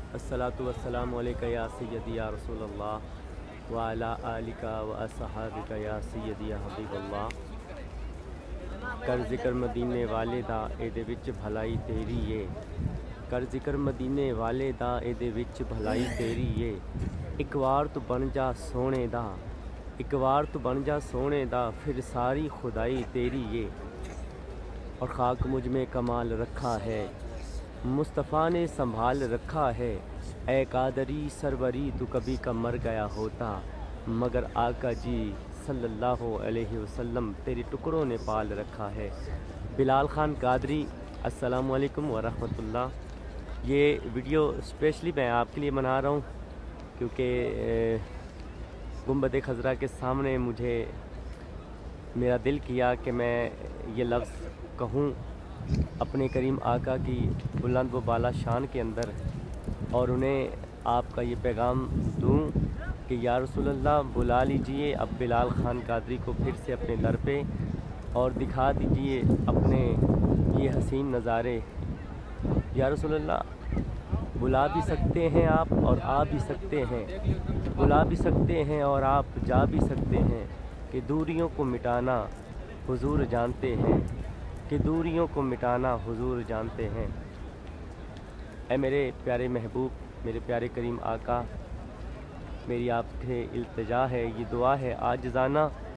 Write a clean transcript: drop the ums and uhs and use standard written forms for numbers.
अस्सलातु वस्सलामु अलैका या सय्यदी या रसूल अल्लाह व अला आलिका व असहाबिका या सय्यदी या हबीब अल्लाह। कर ज़िक्र मदीने वाले दा एदे विच भलाई तेरी ये, कर ज़िक्र मदीने वाले दा एदे विच भलाई तेरी ये। एक वार तू बन जा सोने दा, एक वार तू बन जा सोने दा, फिर सारी खुदाई तेरी ये। और खाक मुझ में कमाल रखा है, मुस्तफ़ा ने संभाल रखा है। ए कादरी सरवरी तू कभी का मर गया होता, मगर आका जी सल्लल्लाहु अलैहि वसल्लम तेरे टुकड़ों ने पाल रखा है। बिलाल ख़ान कादरी, अस्सलामु अलैकुम व रहमतुल्लाह। ये वीडियो स्पेशली मैं आपके लिए बना रहा हूँ क्योंकि गुंबद खज़रा के सामने मुझे मेरा दिल किया कि मैं ये लफ्ज़ कहूँ अपने करीम आका की बुलंद व बाला शान के अंदर, और उन्हें आपका ये पैगाम दूँ कि या रसूलल्लाह बुला लीजिए अब बिलाल ख़ान कादरी को फिर से अपने दर पे, और दिखा दीजिए अपने ये हसीन नज़ारे। या रसूलल्लाह बुला भी सकते हैं आप और आ भी सकते हैं, बुला भी सकते हैं और आप जा भी सकते हैं, कि दूरियों को मिटाना हुजूर जानते हैं, कि दूरियों को मिटाना हुजूर जानते हैं। ऐ मेरे प्यारे महबूब, मेरे प्यारे करीम आका, मेरी आपसे इल्तिजा है, ये दुआ है आजिज़ाना